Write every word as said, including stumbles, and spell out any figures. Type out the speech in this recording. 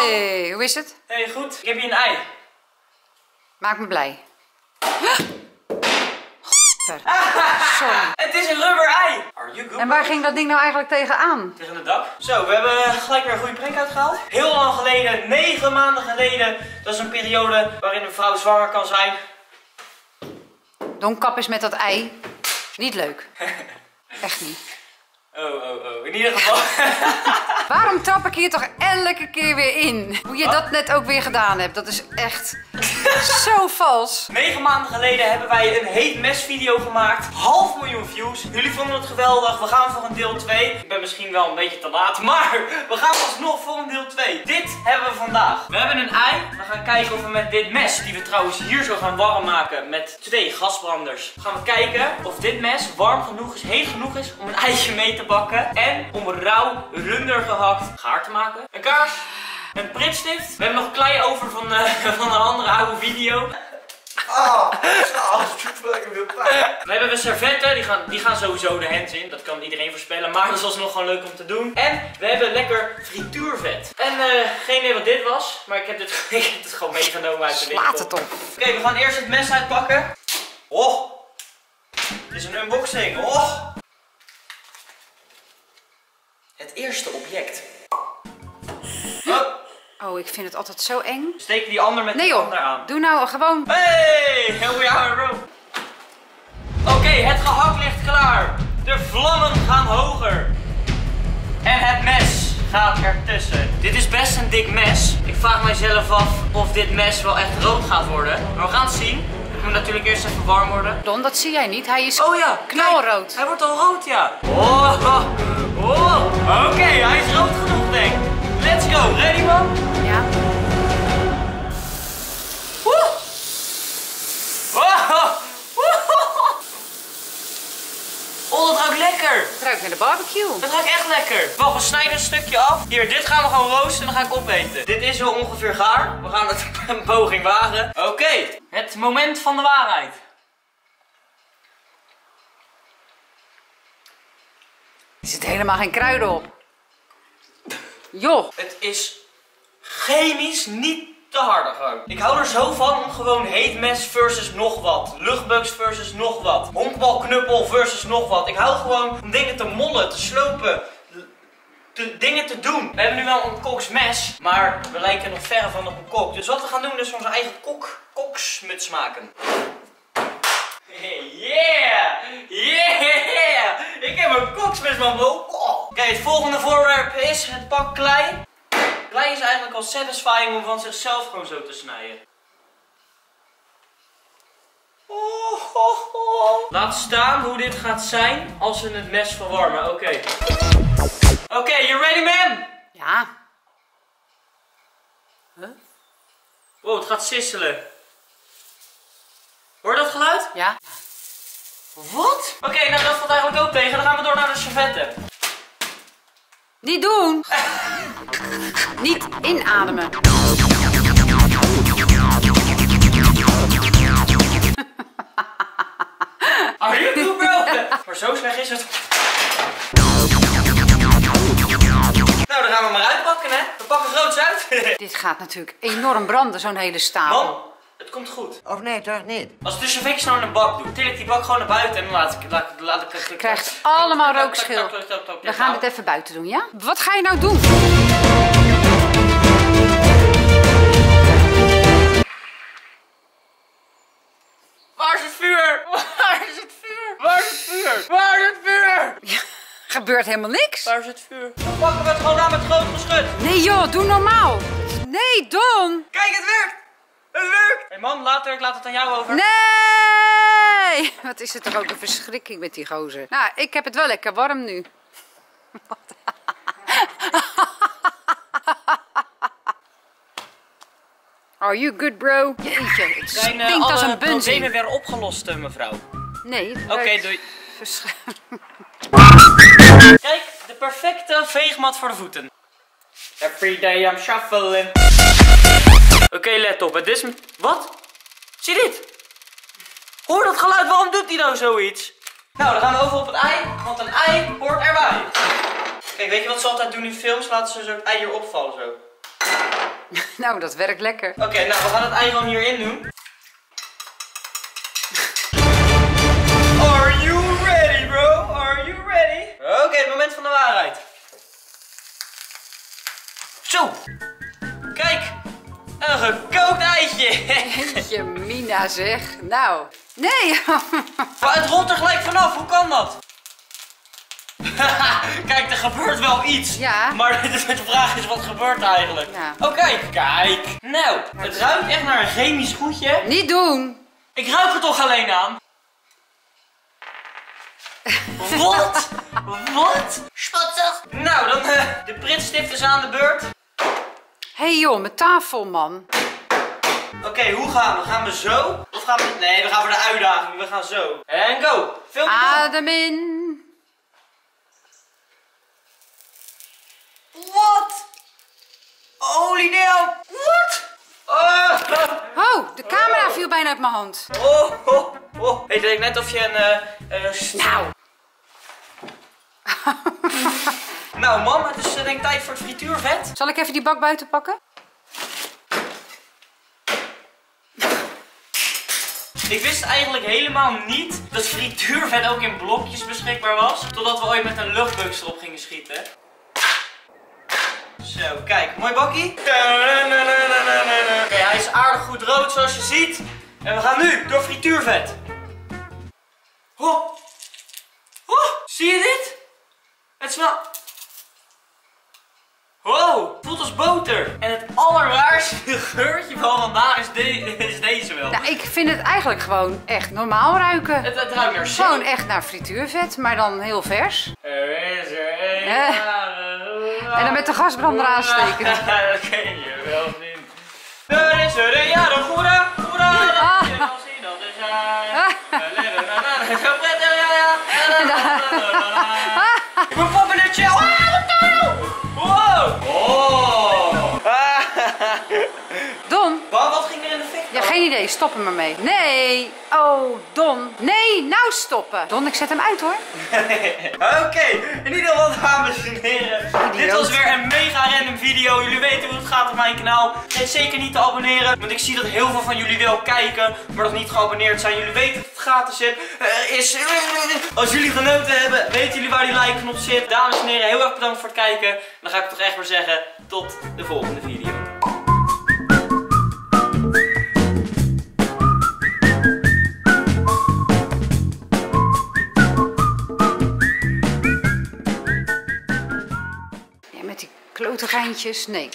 Hey, hoe is het? Hey, goed. Ik heb hier een ei. Maak me blij. Sorry. Het is een rubber ei. Are you good? En waar ging dat ding nou eigenlijk tegenaan? Tegen het dak. Zo, we hebben gelijk weer een goede prank uitgehaald. Heel lang geleden, negen maanden geleden. Dat is een periode waarin een vrouw zwanger kan zijn. Don, kap eens met dat ei. Niet leuk. Echt niet. Oh, oh, oh. In ieder geval. Waarom trap ik hier toch elke keer weer in? Hoe je dat net ook weer gedaan hebt, dat is echt zo vals. Negen maanden geleden hebben wij een heet mes video gemaakt. Half miljoen views. Jullie vonden het geweldig. We gaan voor een deel twee. Ik ben misschien wel een beetje te laat, maar we gaan alsnog voor een deel twee. Dit hebben we vandaag. We hebben een ei. We gaan kijken of we met dit mes, die we trouwens hier zo gaan warm maken met twee gasbranders, gaan we kijken of dit mes warm genoeg is, heet genoeg is om een eitje mee te bakken en om rauw rundergehakt gaar te maken. Een kaars, een pritstift. We hebben nog klei over van, uh, van een andere oude video. Oh, het doet wel lekker veel pijn. We hebben servetten, die gaan, die gaan sowieso de hands in. Dat kan iedereen voorspellen, maar dat is alsnog gewoon leuk om te doen. En we hebben lekker frituurvet. En uh, geen idee wat dit was, maar ik heb dit, ik heb dit gewoon meegenomen uit de winkel. Slaat het op. Oké, okay, we gaan eerst het mes uitpakken. Oh, dit is een unboxing. Oh. Het eerste object. Oh. Oh, ik vind het altijd zo eng. Steek die ander met Nee de joh, ander aan. doe nou gewoon. Hey, we are room. Oké, okay, het gehakt ligt klaar. De vlammen gaan hoger. En het mes gaat ertussen. Dit is best een dik mes. Ik vraag mijzelf af of dit mes wel echt rood gaat worden. Maar we gaan het zien. Het moet natuurlijk eerst even warm worden. Don, dat zie jij niet. Hij is oh ja, knalrood. Kijk, hij wordt al rood, ja. Oh, oh. Oké, okay, hij is rood genoeg, denk ik. Let's go. Ready, man? Ja. Woe. Oh, oh, dat ruikt lekker. Het ruikt naar de barbecue. Het ruikt echt lekker. Wacht, we snijden een stukje af. Hier, dit gaan we gewoon roosten en dan ga ik opeten. Dit is wel ongeveer gaar. We gaan het een poging wagen. Oké, okay. Het moment van de waarheid. Er zit helemaal geen kruiden op. Joh. Het is chemisch niet te harde gewoon. Ik hou er zo van om gewoon heet mes versus nog wat. Luchtbugs versus nog wat. Honkbalknuppel versus nog wat. Ik hou gewoon om dingen te mollen, te slopen. Te, dingen te doen. We hebben nu wel een koksmes, maar we lijken nog verre van op een kok. Dus wat we gaan doen is onze eigen kok, koksmuts maken. Yeah! Yeah! Ik heb een koksmes, man, bro. Oh. Oké, het volgende voorwerp is het pak klei. Klei is eigenlijk al satisfying om van zichzelf gewoon zo te snijden. Oh, oh, oh. Laat staan hoe dit gaat zijn als we het mes verwarmen. Oké. Okay. Oké, okay, you ready, man? Ja. Huh? Wow, het gaat sisselen. Hoor je dat geluid? Ja. Wat? Oké, okay, nou dat valt eigenlijk ook tegen. Dan gaan we door naar de servetten. Niet doen. Niet inademen. Are you cool, bro? Maar zo slecht is het. Nou, dan gaan we maar uitpakken, hè. We pakken groots uit. Dit gaat natuurlijk enorm branden, zo'n hele stapel. Man, het komt goed. Of nee, toch niet? Als ik de servetjes nou in een bak doe, til ik die bak gewoon naar buiten en dan laat ik, laat, laat ik het... Je krijgt allemaal rookschil. We gaan dit even buiten doen, ja? Wat ga je nou doen? Waar is het vuur? Waar is het vuur? Waar is het vuur? Waar is het vuur? Ja, gebeurt helemaal niks. Waar is het vuur? Dan pakken we het gewoon aan met groot geschut. Nee joh, doe normaal. Nee, Don. Kijk, het werkt. Het werkt. Hé hey man, later, ik laat het aan jou over. Nee. Wat is het toch ook een verschrikking met die gozer. Nou, ik heb het wel lekker warm nu. Are you good, bro? Jeetje, het Zijn uh, stinkt als alle een bunzing. problemen weer opgelost, uh, mevrouw? Nee. Oké, okay, doei. Kijk, de perfecte veegmat voor de voeten. Every day I'm shuffling. Oké, okay, let op. Het is... Wat? Zie dit? Hoor dat geluid? Waarom doet hij nou zoiets? Nou, dan gaan we over op het ei. Want een ei hoort erbij. Kijk, weet je wat ze altijd doen in films? Laten ze zo'n ei hier opvallen zo. Nou, dat werkt lekker. Oké, okay, nou we gaan het ei gewoon hierin doen. Are you ready, bro? Are you ready? Oké, okay, het moment van de waarheid. Zo. Kijk. Een gekookt eitje. Jeetje, Mina zeg. Nou, nee. Maar het rolt er gelijk vanaf. Hoe kan dat? Kijk, er gebeurt wel iets. Ja. Maar de vraag is, wat gebeurt er eigenlijk? Ja. Oké, okay, kijk. Nou, het ruikt echt naar een chemisch goedje. Niet doen. Ik ruik er toch alleen aan. Wat? Wat? Spottig. Nou, dan uh, de pritstift is aan de beurt. Hé hey joh, mijn tafel, man. Oké, okay, hoe gaan we? Gaan we zo? Of gaan we... Nee, we gaan voor de uitdaging. We gaan zo. En go. Film. Adem in. Wat? Holy damn. Wat? Oh, Oh, de camera viel bijna uit mijn hand. oh, oh, oh. Hey, het lijkt net of je een... Uh, uh, Nou. Nou, mam, het is uh, denk ik tijd voor het frituurvet. Zal ik even die bak buiten pakken? Ik wist eigenlijk helemaal niet dat frituurvet ook in blokjes beschikbaar was. Totdat we ooit met een luchtbugs erop gingen schieten. Zo, kijk, mooi bakkie. Oké, okay, hij is aardig goed rood zoals je ziet. En we gaan nu door frituurvet. Oh. Oh, zie je dit? Het smaakt... Wow, het voelt als boter. En het allerraarste geurtje van vandaag is, de, is deze wel. Nou, ik vind het eigenlijk gewoon echt normaal ruiken. Het, het ruikt naar zin. Gewoon echt naar frituurvet, maar dan heel vers. Er is er één. Eh. En dan met de gasbrander aansteken. Dat ken je wel niet. Er is er een, ja, de goede, goede. Ah. Dat is dat is hij. Ik ben poppetje. Wow. Oh. Don. Wat, wat ging er in de fik? Ja, geen idee. Stop hem ermee. Nee. Oh, Don. Nee, nou stoppen. Don, ik zet hem uit hoor. Oké, okay. In ieder geval, dames en heren. Dit was weer een mega random video. Jullie weten hoe het gaat op mijn kanaal. Vergeet zeker niet te abonneren. Want ik zie dat heel veel van jullie wel kijken, maar nog niet geabonneerd zijn. Jullie weten dat het gratis is. Uh, is als jullie genoten hebben, weten jullie waar die like knop zit. Dames en heren, heel erg bedankt voor het kijken. Dan ga ik toch echt maar zeggen, tot de volgende video. Met die klote geintjes, nee.